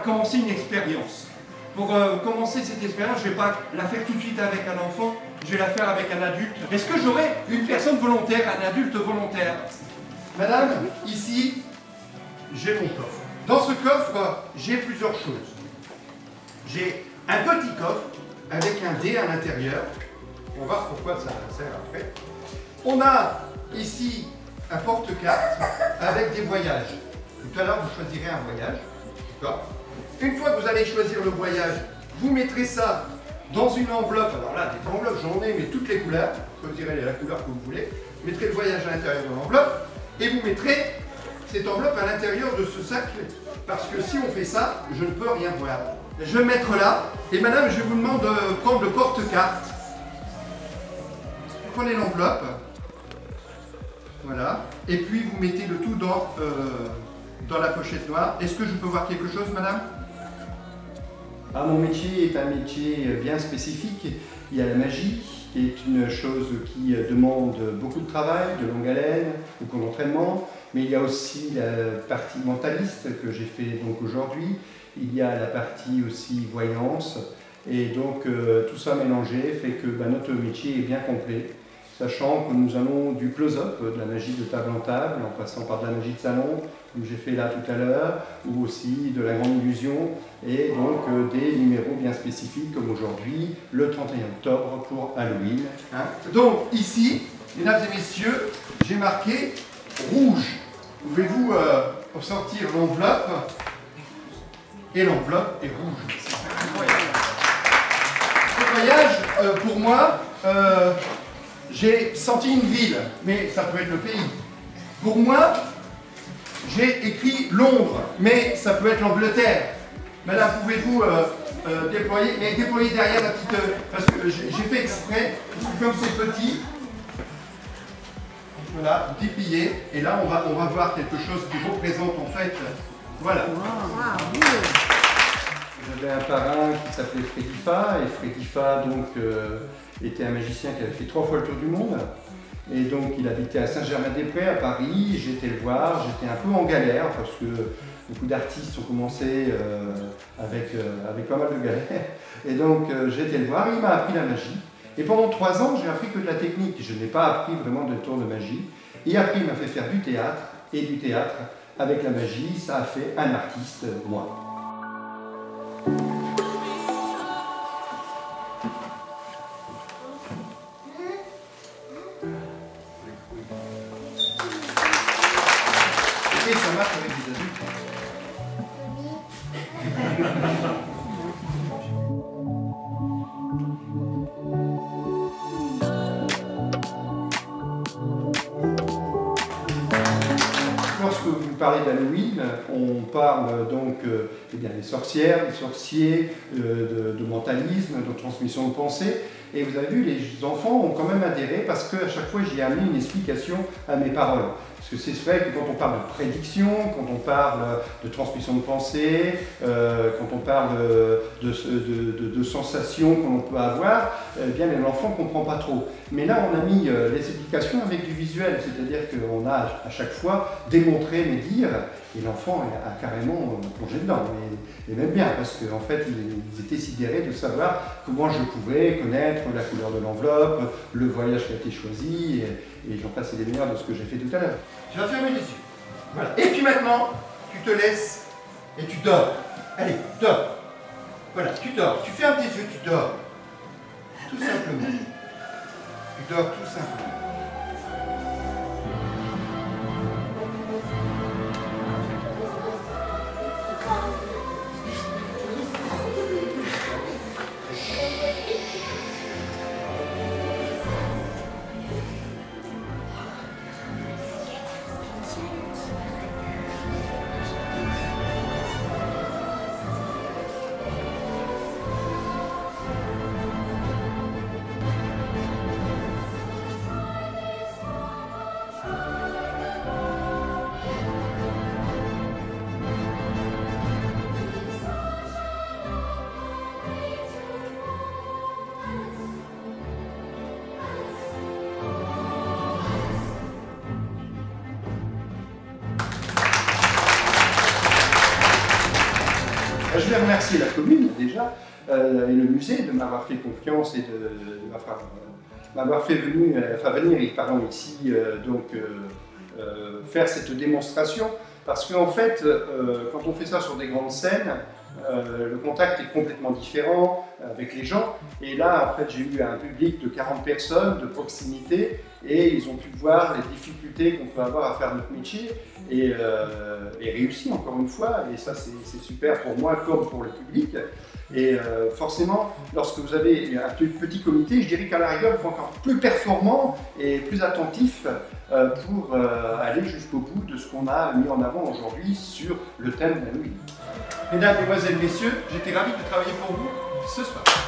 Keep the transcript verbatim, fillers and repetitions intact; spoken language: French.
commencer une expérience. Pour euh, commencer cette expérience, je ne vais pas la faire tout de suite avec un enfant, je vais la faire avec un adulte. Est-ce que j'aurai une personne volontaire, un adulte volontaire? Madame, ici, j'ai mon coffre. Dans ce coffre, j'ai plusieurs choses. J'ai un petit coffre avec un dé à l'intérieur. On va voir pourquoi ça sert après. On a ici un porte-carte avec des voyages. Tout à l'heure, vous choisirez un voyage. D'accord ? Une fois que vous allez choisir le voyage, vous mettrez ça dans une enveloppe. Alors là, des enveloppes, j'en ai, mais toutes les couleurs. Vous choisirez la couleur que vous voulez. Vous mettrez le voyage à l'intérieur de l'enveloppe et vous mettrez cette enveloppe à l'intérieur de ce sac. Parce que si on fait ça, je ne peux rien voir. Je vais mettre là. Et madame, je vous demande de prendre le porte-carte. Vous prenez l'enveloppe. Voilà. Et puis vous mettez le tout dans, euh, dans la pochette noire. Est-ce que je peux voir quelque chose, madame? Ah, mon métier est un métier bien spécifique. Il y a la magie, qui est une chose qui demande beaucoup de travail, de longue haleine, beaucoup d'entraînement. Mais il y a aussi la partie mentaliste que j'ai fait donc aujourd'hui. Il y a la partie aussi voyance. Et donc euh, tout ça mélangé fait que bah, notre métier est bien complet. Sachant que nous allons du close-up, de la magie de table en table, en passant par de la magie de salon, comme j'ai fait là tout à l'heure, ou aussi de la grande illusion, et donc euh, des numéros bien spécifiques, comme aujourd'hui, le trente et un octobre pour Halloween. Hein? Donc ici, mesdames et messieurs, j'ai marqué rouge. Pouvez-vous euh, sortir l'enveloppe? Et l'enveloppe est rouge. C'est incroyable. Ce voyage, euh, pour moi, euh, j'ai senti une ville, mais ça peut être le pays. Pour moi, j'ai écrit Londres, mais ça peut être l'Angleterre. Madame, pouvez-vous euh, euh, déployer, mais déployer derrière la petite... Euh, parce que j'ai fait exprès, comme c'est petit. Voilà, déplié. Et là, on va, on va voir quelque chose qui représente en fait... Voilà. Wow. J'avais un parrain qui s'appelait Frédifa, et Frédifa donc euh, était un magicien qui avait fait trois fois le tour du monde. Et donc il habitait à Saint-Germain-des-Prés à Paris, j'étais le voir, j'étais un peu en galère parce que beaucoup d'artistes ont commencé euh, avec, euh, avec pas mal de galères. Et donc euh, j'étais le voir, il m'a appris la magie. Et pendant trois ans, j'ai appris que de la technique, je n'ai pas appris vraiment de tours de magie. Et après il m'a fait faire du théâtre, et du théâtre avec la magie, ça a fait un artiste, moi. Et ça marche avec des adultes. Lorsque vous parlez d'Halloween, on parle donc euh, eh bien, des sorcières, des sorciers, euh, de, de mentalisme, de transmission de pensée. Et vous avez vu, les enfants ont quand même adhéré parce qu'à chaque fois j'ai amené une explication à mes paroles. Parce que c'est vrai que quand on parle de prédiction, quand on parle de transmission de pensée, euh, quand on parle de, de, de, de, de sensations qu'on peut avoir, eh bien l'enfant ne comprend pas trop. Mais là on a mis euh, les explications avec du visuel, c'est-à-dire qu'on a à chaque fois démontré mes dires, et l'enfant a carrément plongé dedans. Et, et même bien, parce qu'en fait ils étaient sidérés de savoir comment je pouvais connaître la couleur de l'enveloppe, le voyage qui a été choisi, et, et j'en passe des meilleurs de ce que j'ai fait tout à l'heure. Tu vas fermer les yeux. Voilà. Et puis maintenant, tu te laisses et tu dors. Allez, dors. Voilà, tu dors. Tu fermes tes yeux, tu dors. Tout simplement. Tu dors tout simplement. remercier la commune déjà euh, et le musée de m'avoir fait confiance et de, de m'avoir fait venir, enfin, venir pardon, ici euh, donc, euh, euh, faire cette démonstration. Parce qu'en fait, euh, quand on fait ça sur des grandes scènes, euh, le contact est complètement différent avec les gens. Et là, en fait, j'ai eu un public de quarante personnes de proximité et ils ont pu voir les difficultés qu'on peut avoir à faire notre métier et, euh, et réussir encore une fois. Et ça, c'est super pour moi comme pour le public. Et euh, forcément, lorsque vous avez un petit comité, je dirais qu'à la rigueur, il faut encore plus performant et plus attentif euh, pour euh, aller jusqu'au bout de ce qu'on a mis en avant aujourd'hui sur le thème de la nuit. Mesdames, Mesdemoiselles, Messieurs, j'étais ravi de travailler pour vous ce soir.